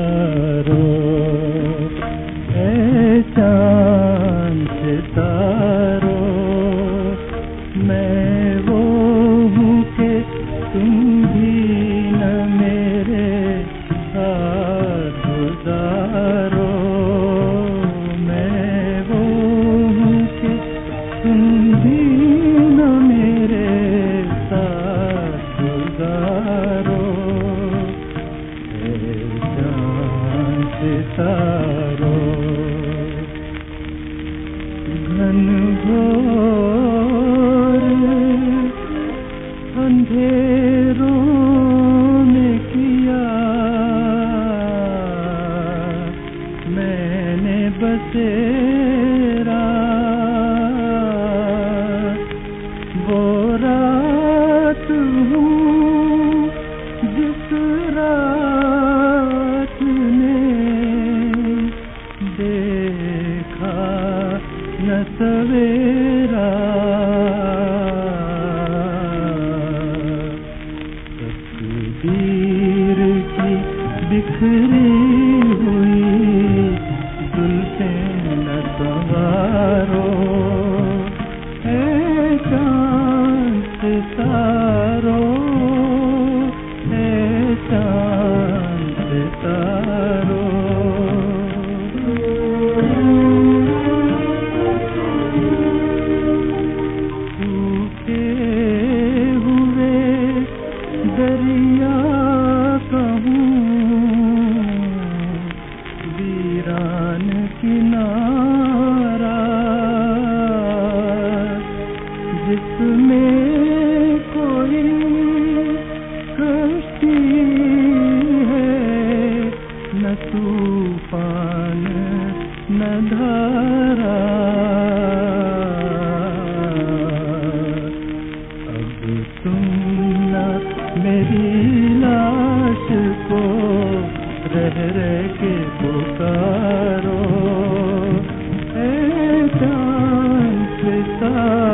सितारो, ऐ चांद सितारो, मैं वो हूँ कि तुम भी न मेरे साथ गुजारो, मैं वो हूँ कि तुम भी न मेरे साथ गुजारो, ऐ चांद सितारो। घनघोर अंधेरों में किया मैंने बसेरा, वो रात हूँ जिस रात ने देखा न सवेरा, तकदीर की बिखरी हुई जुल्फें न संवारो, ऐ चांद सितारो, ऐ चांद सितारो। सूखे हुए दरिया कहूँ, वीरान किनारा जिसमें कोई कश्ती है, न तूफान न धारा, अब तुम न मेरी लाश को रह रह के पुकारो, ऐ चांद सितारो।